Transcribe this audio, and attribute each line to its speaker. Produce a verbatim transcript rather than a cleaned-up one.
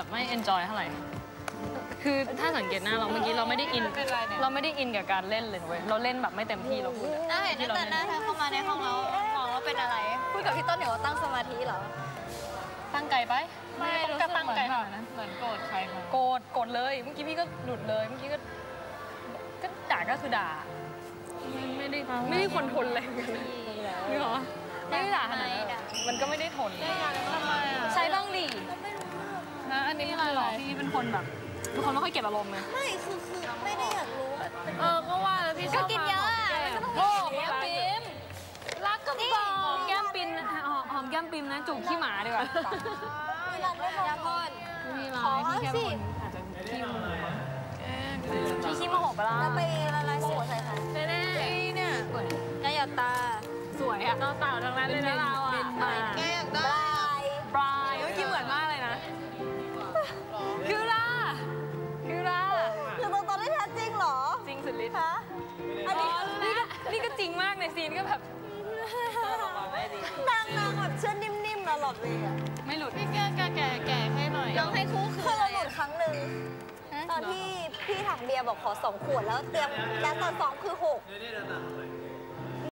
Speaker 1: แบบไม่ enjoy เท่าไหร่คือถ้าสังเกตหน้าเราเมื่อกี้เราไม่ได้อินเราไม่ได้อินกับการเล่นเลยเว้ยเราเล่นแบบไม่เต็มที่เราพูด
Speaker 2: น่าเห็นตั้งแต่หน้าเธอเข้ามาในห้องแล้วมองว่าเป็นอะไรพูดกับพี่ต้นเดี๋ยวตั้งสมาธิเหรอ
Speaker 1: ตั้งไกลไป
Speaker 3: ไม่รู้สึกเหมือนแบบนั้นเหมือนโกรธใครมา
Speaker 1: โกรธโกรธเลยเมื่อกี้พี่ก็หลุดเลยเมื่อกี้ก็ก็ด่าก็คือด่าไม่ได้ไม่ได้คนทนเลยนี่เหรอไม่ได้ด่าขนาดนั้นมันก็ไม่ได้ทนใช้บ้างดินะอันนี้คือหรอพี่เป็นคนแบบเป็นคนไม่ค่อยเก็บอารมณ์เลย
Speaker 2: ไม่คือคือไม่ได้อยากรู้
Speaker 3: เออก็ว่าแล้วพี่
Speaker 2: ก็กินเยอะ
Speaker 1: โอ้แก้มปิมรักกันบ้างหอมแก้มปิมหอมแก้มปิมนะจูบขี้หมาดีกว่า
Speaker 2: มีร้านไม่พอคน
Speaker 1: ขอสิอาจจะขี้มูพี่ขี้โมโหไปแล้ว
Speaker 2: จะไปละลายโมโหใส่ใคร
Speaker 1: แน่ๆเนี่ย
Speaker 2: แกอยากตา
Speaker 1: สวยอะเราสาวทั้งนั้นเลยนะเราอะ
Speaker 2: แกอยากได้
Speaker 1: ปลายเมื่อกี้เหมือนมากเลยนะคือล่ะคือล่ะ
Speaker 2: คือตัวตนได้แท้จริงเหรอ
Speaker 1: จริงสุดฤทธิ์
Speaker 2: ฮะอันนี้
Speaker 1: นี่ก็นี่ก็จริงมากในซีนก็แบบ
Speaker 2: นางนางแบบเชื่อนิ่มๆนะหลอดเลยอะ
Speaker 1: ไม่หลุด
Speaker 3: พี่แกแกแกแกให้หน่อย
Speaker 2: น้องให้คู่คือเราหลุดครั้งหนึ่งตอนที่พี่ถังเบียร์บอกขอสองขวดแล้วเตรียมแล้วตอนสองคือหก